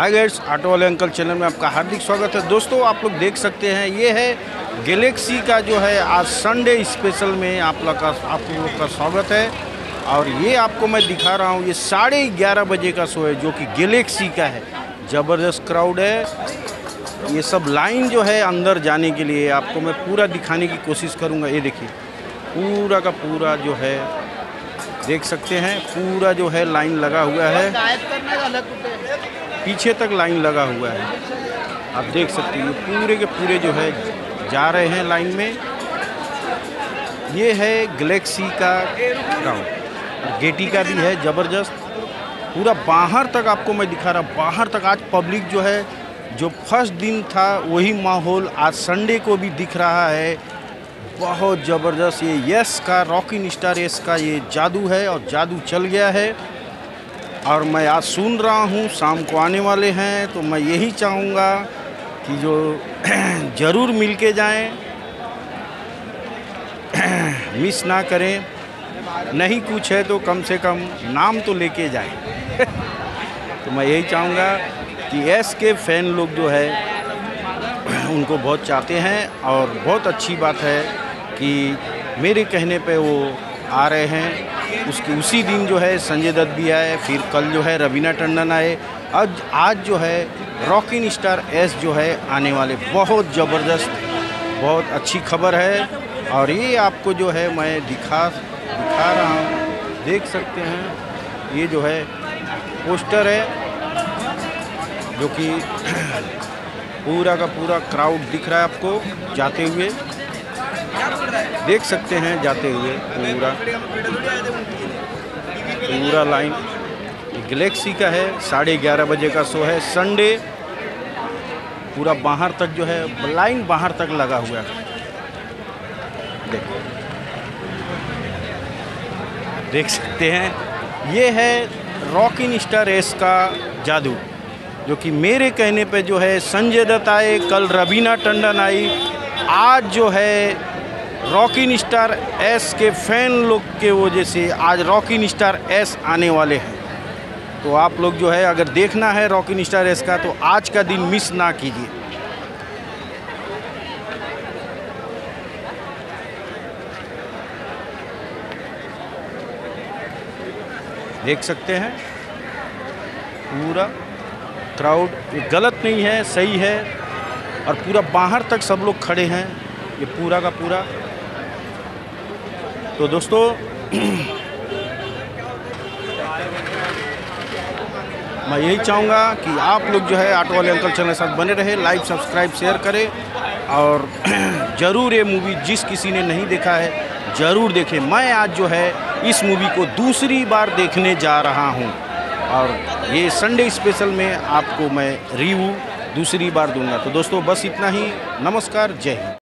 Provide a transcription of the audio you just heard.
हाय guys, auto वाले uncle channel में आपका हार्दिक स्वागत है। दोस्तों आप लोग देख सकते हैं ये है गैलेक्सी का जो है आज संडे स्पेशल में आप लोग का स्वागत है। और ये आपको मैं दिखा रहा हूँ, ये 11:30 बजे का शो है जो कि गैलेक्सी का है। ज़बरदस्त क्राउड है। ये सब लाइन जो है अंदर जाने के लिए आपको मैं पूरा दिखाने की कोशिश करूँगा। ये देखिए पूरा का पूरा जो है देख सकते हैं, पूरा जो है लाइन लगा हुआ है, पीछे तक लाइन लगा हुआ है। आप देख सकते हैं पूरे के पूरे जो है जा रहे हैं लाइन में। ये है गैलेक्सी का ग्राउंड, गेटी का भी है ज़बरदस्त। पूरा बाहर तक आपको मैं दिखा रहा, बाहर तक आज पब्लिक जो है, जो फर्स्ट दिन था वही माहौल आज संडे को भी दिख रहा है। बहुत ज़बरदस्त ये यस का, रॉकिंग स्टार यस का ये जादू है और जादू चल गया है। और मैं आज सुन रहा हूँ शाम को आने वाले हैं, तो मैं यही चाहूँगा कि जो ज़रूर मिल के जाएँ, मिस ना करें। नहीं कुछ है तो कम से कम नाम तो लेके जाएं। तो मैं यही चाहूँगा कि एस के फैन लोग जो है उनको बहुत चाहते हैं। और बहुत अच्छी बात है कि मेरे कहने पे वो आ रहे हैं। उसी दिन जो है संजय दत्त भी आए, फिर कल जो है रवीना टंडन आए, आज जो है रॉकिंग स्टार एस जो है आने वाले। बहुत ज़बरदस्त, बहुत अच्छी खबर है। और ये आपको जो है मैं दिखा रहा हूँ, देख सकते हैं ये जो है पोस्टर है जो कि पूरा का पूरा क्राउड दिख रहा है आपको जाते हुए, देख सकते हैं जाते हुए पूरा लाइन। गैलेक्सी का है, 11:30 बजे का शो है संडे। पूरा बाहर तक जो है लाइन बाहर तक लगा हुआ है। देखो देख सकते हैं ये है रॉकिंग स्टार एस का जादू, जो कि मेरे कहने पे जो है संजय दत्त आए, कल रवीना टंडन आई, आज जो है रॉकिंग स्टार एस के फैन लोग के वजह से आज रॉकिंग स्टार एस आने वाले हैं। तो आप लोग जो है अगर देखना है रॉकिंग स्टार एस का तो आज का दिन मिस ना कीजिए। देख सकते हैं पूरा क्राउड, ये गलत नहीं है, सही है। और पूरा बाहर तक सब लोग खड़े हैं, ये पूरा का पूरा। तो दोस्तों मैं यही चाहूँगा कि आप लोग जो है ऑटो वाले अंकल चैनल के साथ बने रहे, लाइक सब्सक्राइब शेयर करें। और ज़रूर ये मूवी जिस किसी ने नहीं देखा है ज़रूर देखें। मैं आज जो है इस मूवी को दूसरी बार देखने जा रहा हूँ और ये संडे स्पेशल में आपको मैं रिव्यू दूसरी बार दूंगा। तो दोस्तों बस इतना ही। नमस्कार, जय हिंद।